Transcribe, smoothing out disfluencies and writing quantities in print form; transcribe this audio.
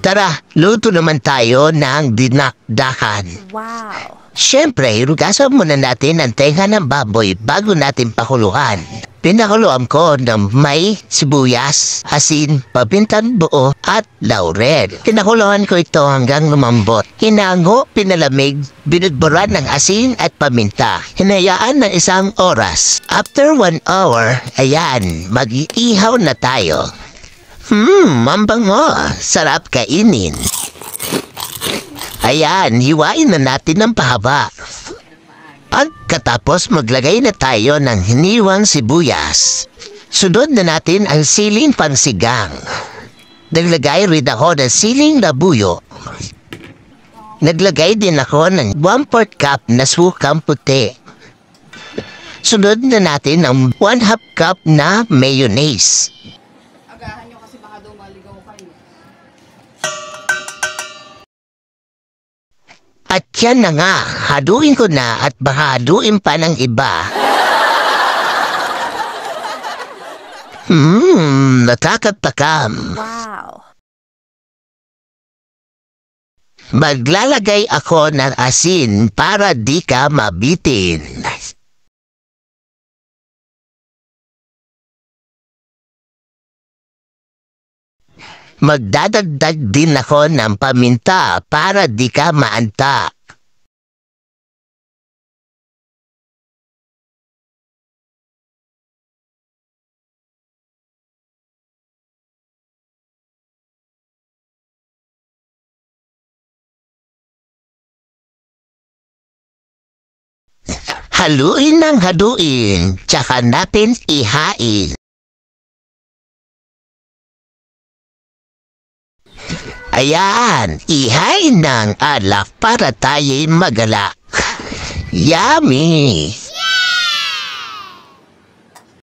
Tara, luto naman tayo ng dinakdakan. Wow! Siyempre, hirugasan muna natin ang tenga ng baboy bago natin pakuluan. Pinakuluan ko ng may sibuyas, asin, pamintan buo at laurel. Pinakuluan ko ito hanggang lumambot. Hinango, pinalamig, binudburan ng asin at paminta. Hinayaan ng 1 oras. After 1 hour, ayan, mag-iihaw na tayo. Ang bango. Sarap kainin. Ayan, hiwain na natin ng pahaba. At katapos maglagay na tayo ng hiniwang sibuyas. Sunod na natin ang siling pansigang. Naglagay rin ako ng siling labuyo. Naglagay din ako ng 1/4 cup na sukang puti. Sunod na natin ang 1/2 cup na mayonnaise. Agahan nyo kasi baka daw maligaw kayo. At yan na nga, haduin ko na at baka haduin pa ng iba. Nakakatakam. Wow! Maglalagay ako ng asin para di ka mabitin. Magdadagdag din ako ng paminta para di ka maantak. Haluin ng haluin, tsaka natin ihain. Ayan, ihain ng alak para tayo'y magalak. Yummy!